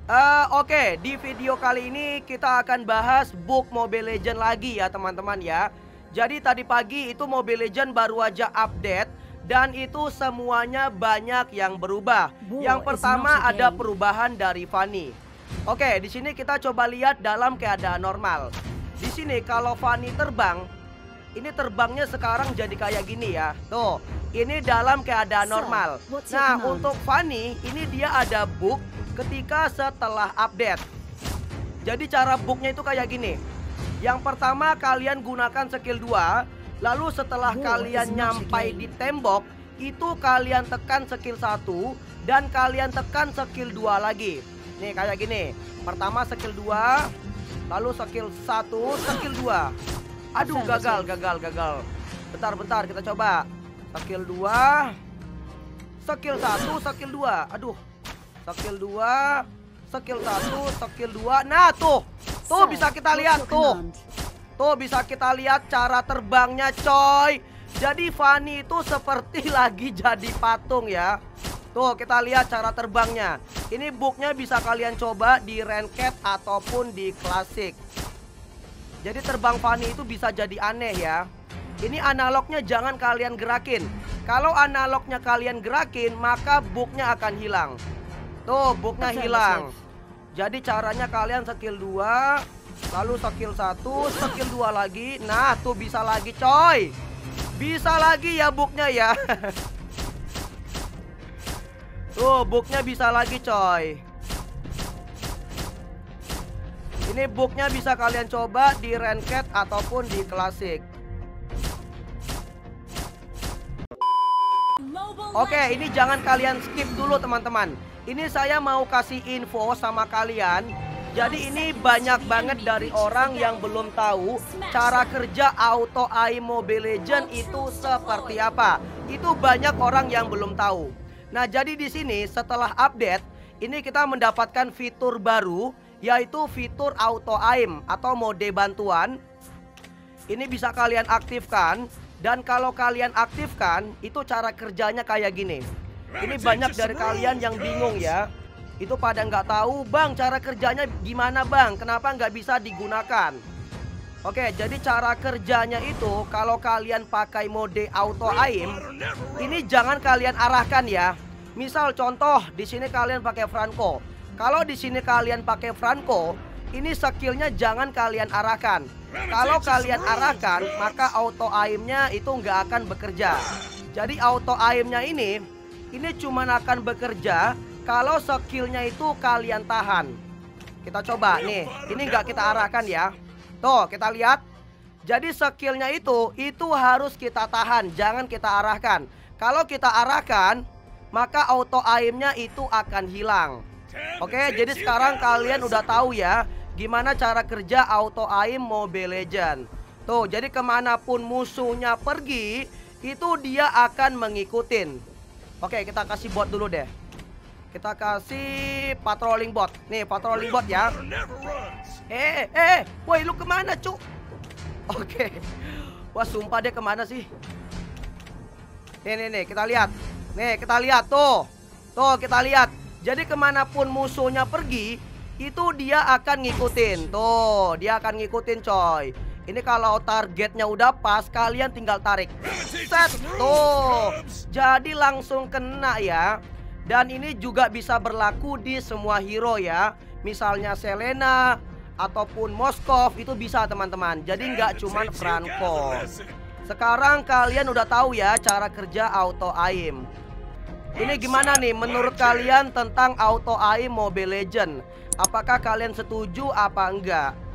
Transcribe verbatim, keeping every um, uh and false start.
Eh, Oke, di video kali ini kita akan bahas bug Mobile Legends lagi ya teman-teman ya. Jadi tadi pagi itu Mobile Legends baru aja update dan itu semuanya banyak yang berubah. War Yang is pertama not a ada game. perubahan dari Fanny. Oke, di sini kita coba lihat dalam keadaan normal. Di sini kalau Fanny terbang, ini terbangnya sekarang jadi kayak gini ya. Tuh, ini dalam keadaan So, normal. what's your Nah, command? untuk Fanny ini dia ada bug ketika setelah update. Jadi cara bugnya itu kayak gini. Yang pertama kalian gunakan skill dua, lalu setelah War kalian is not a nyampai game. di tembok, itu kalian tekan skill satu dan kalian tekan skill dua lagi. Nih kayak gini. Pertama skill dua, lalu skill satu, skill dua. Aduh, gagal, gagal, gagal. Bentar, bentar, kita coba. Skill dua, skill satu, skill dua. Aduh. Skill dua, skill satu, skill dua. Nah, tuh. Tuh Sir, bisa kita what's lihat your tuh. command? Tuh bisa kita lihat cara terbangnya, coy. Jadi Fanny itu seperti lagi jadi patung ya. Tuh kita lihat cara terbangnya. Ini bugnya bisa kalian coba di ranked ataupun di klasik. Jadi terbang Fanny itu bisa jadi aneh ya. Ini analognya jangan kalian gerakin. Kalau analognya kalian gerakin, maka bugnya akan hilang. Tuh bugnya Affirmative. hilang. Jadi caranya kalian skill dua, lalu skill satu, skill dua lagi. Nah tuh bisa lagi coy. Bisa lagi ya bugnya ya. Tuh bugnya bisa lagi coy. Ini bugnya bisa kalian coba di ranked ataupun di klasik. Oke, ini jangan kalian skip dulu teman-teman. Ini saya mau kasih info sama kalian. Jadi ini banyak banget dari orang yang belum tahu cara kerja auto aim Mobile Legends itu seperti apa. Itu banyak orang yang belum tahu. Nah, jadi di sini setelah update, ini kita mendapatkan fitur baru yaitu fitur auto aim atau mode bantuan. Ini bisa kalian aktifkan. Dan kalau kalian aktifkan, itu cara kerjanya kayak gini. Ini banyak dari kalian yang bingung ya. Itu pada nggak tahu, bang cara kerjanya gimana bang, kenapa nggak bisa digunakan. Oke, jadi cara kerjanya itu kalau kalian pakai mode auto aim, ini jangan kalian arahkan ya. Misal contoh di sini kalian pakai Franco. Kalau di sini kalian pakai Franco, ini skillnya jangan kalian arahkan. Kalau kalian arahkan, maka auto aimnya itu nggak akan bekerja. Jadi auto aimnya ini, ini cuma akan bekerja kalau skillnya itu kalian tahan. Kita coba nih, ini nggak kita arahkan ya. Tuh kita lihat. Jadi skillnya itu, itu harus kita tahan, jangan kita arahkan. Kalau kita arahkan, maka auto aimnya itu akan hilang. Oke, jadi sekarang kalian udah tahu ya gimana cara kerja auto aim Mobile Legends. Tuh, jadi kemanapun musuhnya pergi, itu dia akan mengikutin. Oke, kita kasih bot dulu deh. Kita kasih patrolling bot. Nih, patrolling bot ya. Eh, eh, eh, woi lu kemana cu? Oke. Wah, sumpah dia kemana sih? Nih, nih, nih, kita lihat. Nih, kita lihat tuh. Tuh, kita lihat. Jadi kemanapun musuhnya pergi, itu dia akan ngikutin. Tuh, dia akan ngikutin coy. Ini kalau targetnya udah pas, kalian tinggal tarik. Set. Tuh. Jadi langsung kena ya. Dan ini juga bisa berlaku di semua hero ya. Misalnya Selena ataupun Moskov itu bisa teman-teman. Jadi nggak cuman Franco. Sekarang kalian udah tahu ya cara kerja auto aim. Ini gimana nih menurut kalian tentang auto aim Mobile Legends? Apakah kalian setuju apa enggak?